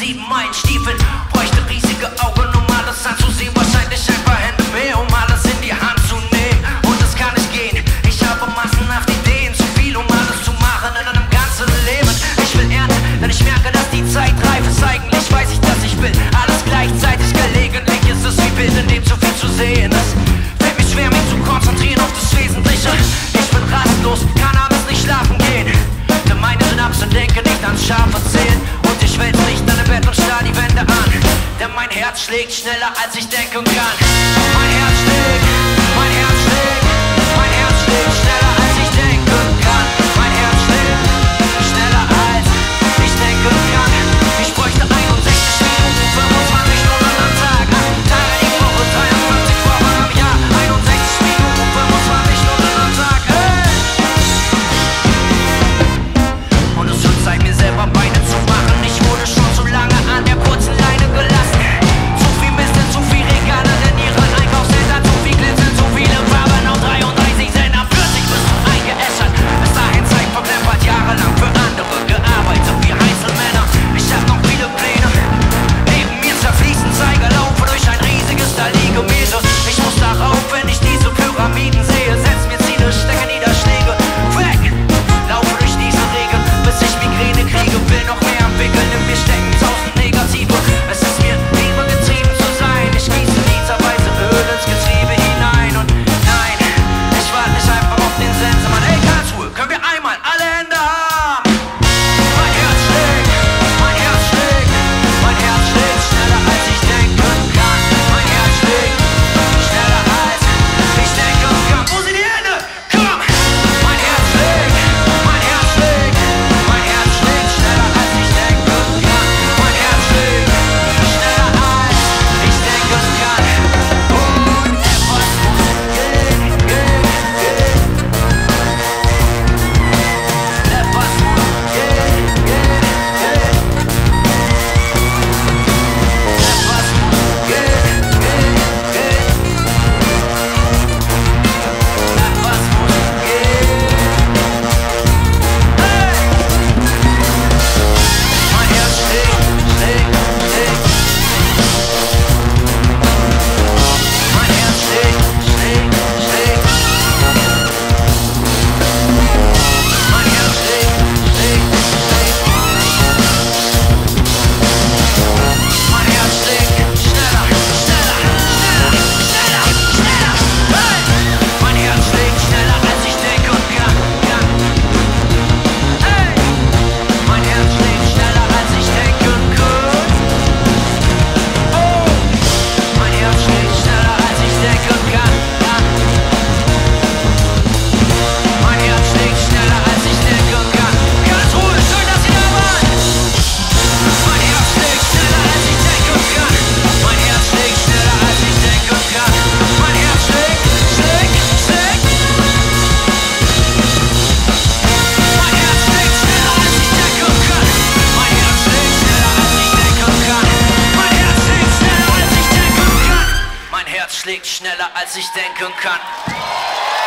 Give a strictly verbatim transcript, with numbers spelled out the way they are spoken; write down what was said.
sieben Meilen Stiefeln. Bräuchte riesige Augen, um alles anzusehen. Wahrscheinlich ein paar Hände mehr, um alles in die Hand zu nehmen. Und es kann nicht gehen, ich habe massenhaft Ideen. Zu viel, um alles zu machen in einem ganzen Leben. Ich will ernten, denn ich merke, dass die Zeit reif ist. Eigentlich weiß ich, dass ich will alles gleichzeitig. Gelegentlich ist es wie Bild, in dem zu viel zu sehen ist. Fällt mir schwer, mich zu konzentrieren auf das Wesentliche. Ich bin rastlos, kann abends nicht schlafen gehen. Denn meine Synapsen denken nicht ans scharfe Zählen. Und ich wälz nicht an dem Bett und starr die Wände an. Denn mein Herz schlägt schneller, als ich denken kann. Mein Herz schlägt, mein Herz schlägt, mein Herz schlägt schneller, als ich denken kann. Mein Herz schlägt schneller, als ich denken kann. Ich bräuchte einundsechzig Minuten, fünfundzwanzig Stunden am Tag, acht Tage die Woche, dreiundfünfzig Wochen am Jahr. einundsechzig Minuten, fünfundzwanzig Stunden am Tag, hey! Und es wird Zeit, mir selber Beine zu machen. Ich wurde schon zu lange an der kurzen Leine gelassen. Zu viel Mist in zu viel Regale, denn ihren Einkaufscenter, zu viel Glitzern, zu viele Farben auf dreiunddreißig Sender. vierzig bist du eingeäschert, bis dahin Zeit verplempert, jahrelang für andere gearbeitet wie Einzelmänner. Ich hab noch viele Pläne, neben mir zerfließen Zeiger, laufe durch ein riesiges Dali-Gemälde. Ich muss darauf, wenn ich diese Pyramiden sehe, setz mir Ziele, stecke Niederschläge weg. Laufe durch diese Regel, bis ich Migräne kriege, will noch mehr entwickeln, in mir stecken tausend Negative. Es ist mir lieber getrieben zu sein, ich gieße literweise Öl ins Getriebe hinein. Und nein, ich warte nicht einfach auf den Sensenmann. Ey, Karlsruhe, können wir einmal alle Hände haben? Mein Herz schlägt, mein Herz schlägt, mein Herz schlägt schneller, als ich denken kann. Mein Herz schlägt schneller, als ich denken kann. Wo sind die Hände? Komm! Mein Herz schlägt, mein Herz schlägt, mein Herz schlägt schneller, als ich denken kann. Mein Herz schlägt schneller, als ich denken kann. Und etwas muss gehen, gehen, gehen. Etwas muss gehen, gehen, gehen. Etwas muss gehen, gehen, gehen. Etwas muss gehen. Hey! Mein Herz schlägt, schlägt, schlägt. Mein Herz schlägt, schlägt, schlägt. Mein Herz schlägt, schlägt, schlägt. Mein Herz schlägt schneller, schneller, schneller, schneller, schneller. Hey! Mein Herz schlägt schneller, als ich denken kann, kann. Hey! Mein Herz schlägt schneller, als ich denken kann. Oh! Mein Herz schlägt schneller, als ich denken kann, kann. Mein Herz schlägt schneller, als ich denken kann. Karlsruhe, schön, dass ihr da wart! Mein Herz schlägt schneller, als ich denken kann. Mein Herz schlägt schneller, als ich denken kann. Mein Herz schlägt, schlägt, schlägt. Mein Herz schlägt schneller, als ich denken kann. Mein Herz schlägt schneller, als ich denken kann. Mein Herz schlägt schneller, als ich denken kann. Mein Herz schlägt schneller, als ich denken kann.